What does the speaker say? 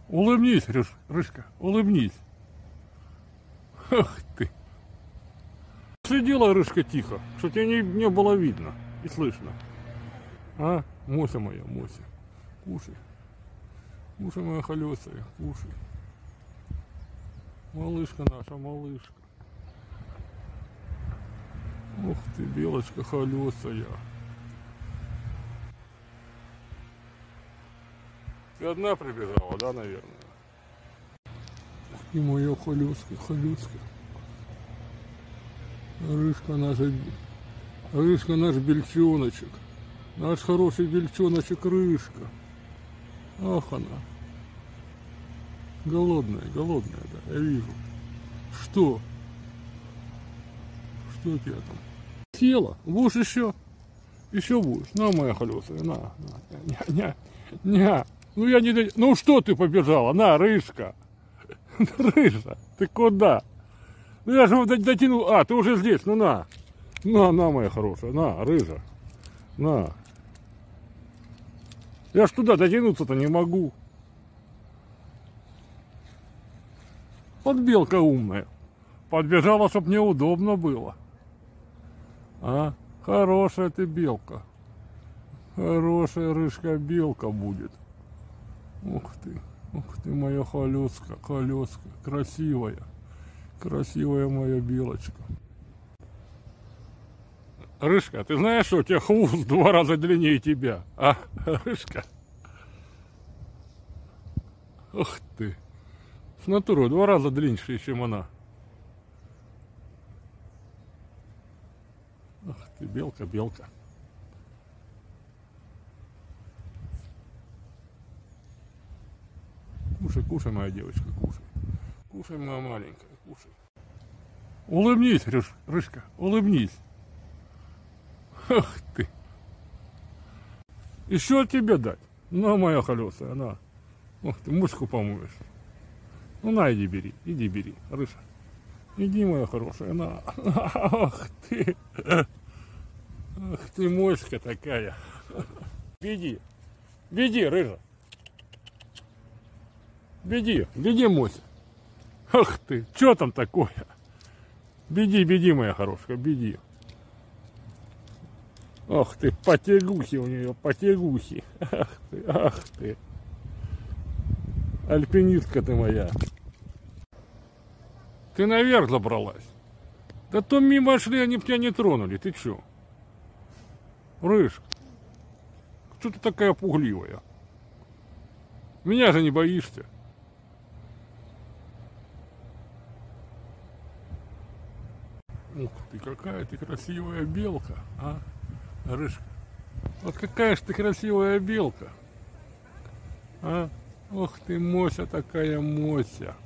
Улыбнись, Рыжка, улыбнись. Ах ты. Следила, Рыжка, тихо, что тебя не было видно и слышно. А? Мося моя, Мося. Кушай. Кушай, моя холесая, кушай. Малышка наша, малышка. Ух ты, белочка холесая. Ты одна прибежала, да, наверное? Ух ты, моя холеска, холеска. Рыжка наш бельчоночек. Наш хороший бельчоночек Рыжка. Ах она. Голодная, да, я вижу. Что? Что у тебя там? Села? Будешь еще? Еще будешь? На, моя холесая, на. Ну я не... Ну что ты побежала? На, Рыжка. Рыжа, ты куда? Ну я же дотянул. А, ты уже здесь, ну на. На, моя хорошая, на, Рыжа. На. Я ж туда дотянуться-то не могу. Вот белка умная. Подбежала, чтоб мне удобно было. А? Хорошая ты белка. Хорошая Рыжка белка будет. Ух ты, моя холеска, красивая. Красивая моя белочка. Рыжка, ты знаешь, что у тебя хвост в 2 раза длиннее тебя? А, Рыжка? Ух ты. С натурой 2 раза длиннее, чем она. Ах ты, белка. Кушай, моя девочка, кушай. Кушай, моя маленькая, кушай. Улыбнись, Рыжка, улыбнись. Ах ты. Еще тебе дать? На, моя холесая, на. Ох ты, мышку помоешь. Ну на, иди бери, Рыжа. Иди, моя хорошая, на. Ах ты. Ах ты, моська такая. Беги, Рыжа. Беги, Мося. Ах ты, что там такое? Беги, моя хорошая, беги. Ах ты, потягухи у нее, потягухи. Ах ты. Альпинистка ты моя. Ты наверх забралась. Да то мимо шли, они б тебя не тронули, ты чё? Рыжка, что ты такая пугливая? Меня же не боишься. Ух ты, какая ты красивая белка, а, Рыжка? Вот какая ж ты красивая белка, а? Ох ты, Мося такая, Мося.